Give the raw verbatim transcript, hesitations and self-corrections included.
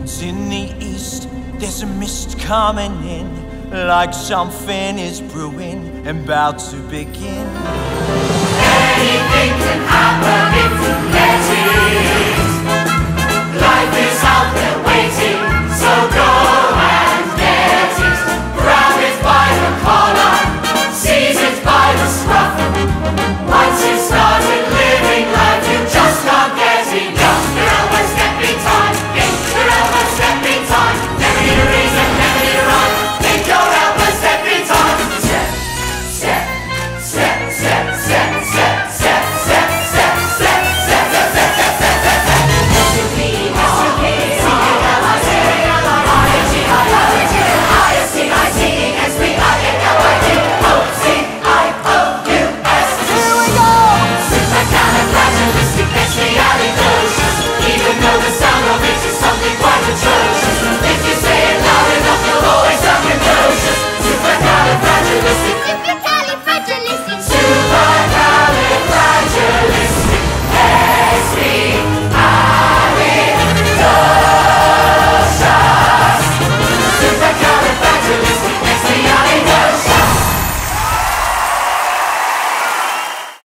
It's in the east, there's a mist coming in, like something is brewing and about to begin. Anything can happen if you let